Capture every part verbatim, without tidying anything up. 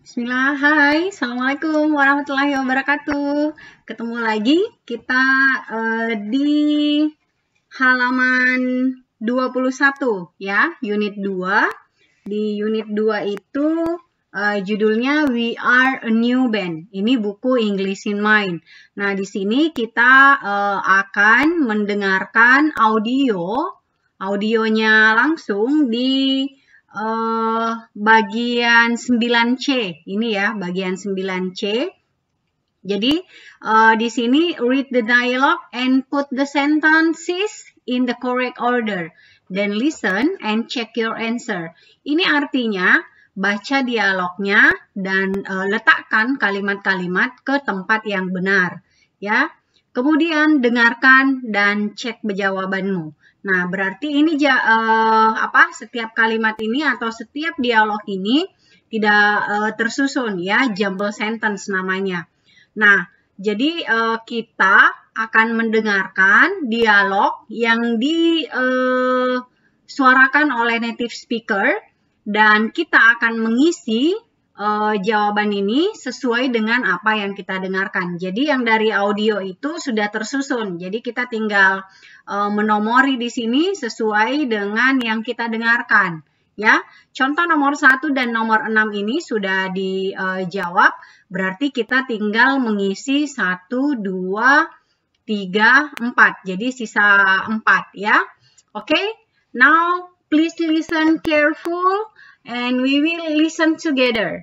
Bismillah, hai, Assalamualaikum warahmatullahi wabarakatuh. Ketemu lagi kita uh, di halaman dua puluh satu ya, unit dua. Di unit dua itu uh, judulnya We Are a New Band. Ini buku English in Mind. Nah, di sini kita uh, akan mendengarkan audio, audionya langsung di Uh, bagian sembilan C ini ya, bagian sembilan C. Jadi uh, di sini read the dialogue and put the sentences in the correct order. Then listen and check your answer. Ini artinya baca dialognya dan uh, letakkan kalimat-kalimat ke tempat yang benar ya. Kemudian dengarkan dan cek jawabanmu. Nah, berarti ini uh, apa? Setiap kalimat ini atau setiap dialog ini tidak uh, tersusun ya, jumble sentence namanya. Nah, jadi uh, kita akan mendengarkan dialog yang disuarakan uh, oleh native speaker dan kita akan mengisi uh, jawaban ini sesuai dengan apa yang kita dengarkan. Jadi yang dari audio itu sudah tersusun. Jadi kita tinggal menomori di sini sesuai dengan yang kita dengarkan ya. Contoh nomor satu dan nomor enam ini sudah dijawab, berarti kita tinggal mengisi satu, dua, tiga, empat. Jadi sisa empat ya. Oke, okay? Now please listen careful and we will listen together.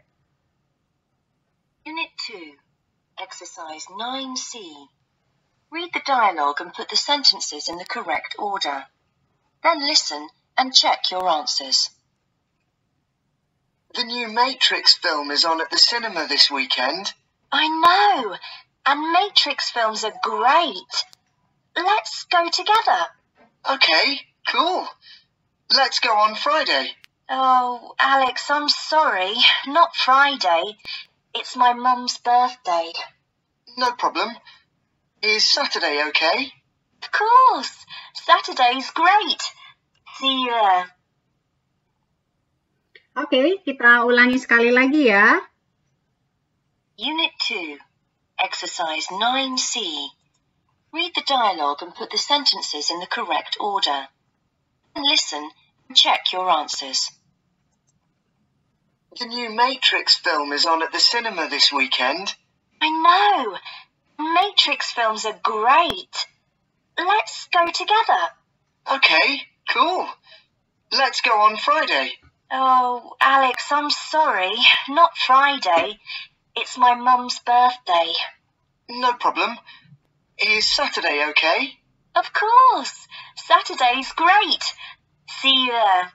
Unit two, exercise nine C. Read the dialogue and put the sentences in the correct order. Then listen and check your answers. The new Matrix film is on at the cinema this weekend. I know, and Matrix films are great. Let's go together. Okay, cool. Let's go on Friday. Oh, Alex, I'm sorry. Not Friday. It's my mum's birthday. No problem. Is Saturday okay? Of course. Saturday's great. See you there. Oke, okay, kita ulangi sekali lagi ya. Unit two, exercise nine C. Read the dialogue and put the sentences in the correct order. And listen and check your answers. The new Matrix film is on at the cinema this weekend. I know. Matrix films are great. Let's go together. Okay, cool. Let's go on Friday. Oh, Alex, I'm sorry. Not Friday. It's my mum's birthday. No problem. Is Saturday okay? Of course. Saturday's great. See you there.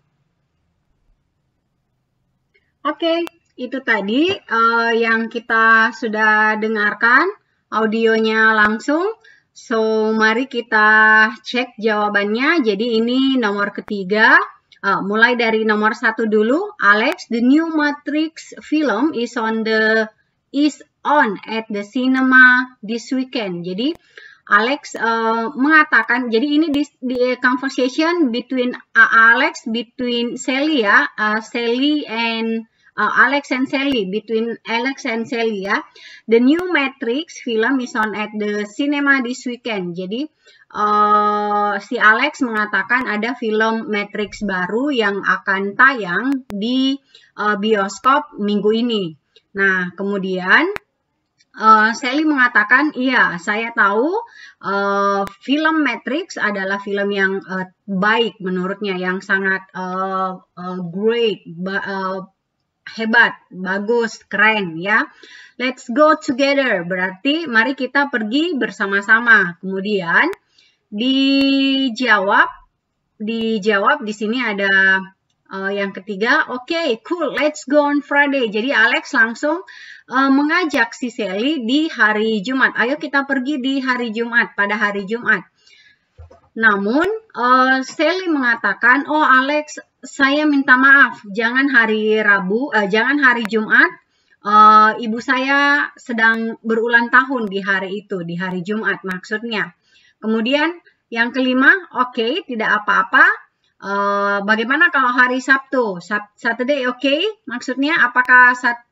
Oke, okay, itu tadi uh, yang kita sudah dengarkan audionya langsung. So, mari kita cek jawabannya. Jadi ini nomor ketiga. Uh, mulai dari nomor satu dulu. Alex, the new Matrix film is on the is on at the cinema this weekend. Jadi Alex uh, mengatakan, jadi ini di, di conversation between uh, Alex between Sally ya, uh, Sally and Uh, Alex and Sally, between Alex and Sally ya. The new Matrix film is on at the cinema this weekend. Jadi uh, si Alex mengatakan ada film Matrix baru yang akan tayang di uh, bioskop minggu ini. Nah, kemudian uh, Sally mengatakan, iya, saya tahu uh, film Matrix adalah film yang uh, baik menurutnya, yang sangat uh, uh, great, uh, hebat, bagus, keren ya. Let's go together. Berarti mari kita pergi bersama-sama. Kemudian dijawab, dijawab di sini ada uh, yang ketiga. Oke, okay, cool. Let's go on Friday. Jadi Alex langsung uh, mengajak si Sally di hari Jumat. Ayo kita pergi di hari Jumat, pada hari Jumat. Namun uh, Sally mengatakan, oh Alex, saya minta maaf, jangan hari Rabu, uh, jangan hari Jumat. Uh, ibu saya sedang berulang tahun di hari itu, di hari Jumat maksudnya. Kemudian yang kelima, oke, okay, tidak apa-apa. Uh, bagaimana kalau hari Sabtu? Sat Saturday, oke? Okay? Maksudnya apakah sat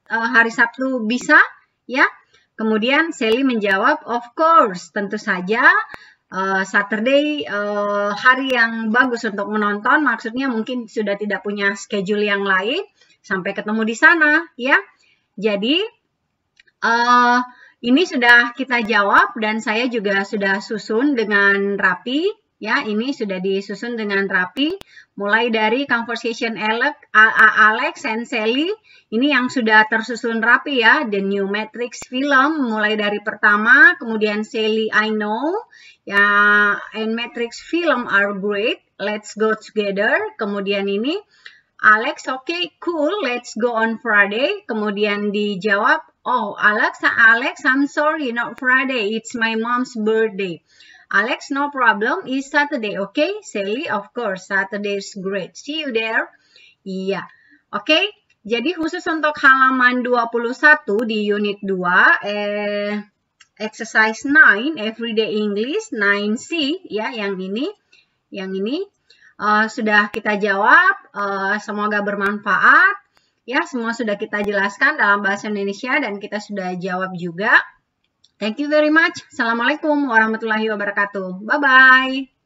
uh, hari Sabtu bisa, ya. Kemudian Sally menjawab, of course, tentu saja. Uh, Saturday uh, hari yang bagus untuk menonton, maksudnya mungkin sudah tidak punya schedule yang lain, sampai ketemu di sana, ya. Jadi uh, ini sudah kita jawab dan saya juga sudah susun dengan rapi, ya. Ini sudah disusun dengan rapi, mulai dari conversation Alex, Alex and Sally, ini yang sudah tersusun rapi ya, The New Matrix film, mulai dari pertama, kemudian Sally, I know, ya, and Matrix film are great, let's go together, kemudian ini, Alex, okay, cool, let's go on Friday, kemudian dijawab, oh, Alex, Alex, I'm sorry, not Friday, it's my mom's birthday. Alex, no problem, it's Saturday, okay? Sally, of course, Saturday is great. See you there. Iya, oke. Okay? Jadi khusus untuk halaman dua puluh satu di unit dua, eh, exercise nine, everyday English, nine C, ya, yang ini, yang ini, uh, sudah kita jawab, uh, semoga bermanfaat, ya, semua sudah kita jelaskan dalam bahasa Indonesia dan kita sudah jawab juga. Thank you very much. Assalamualaikum warahmatullahi wabarakatuh. Bye-bye.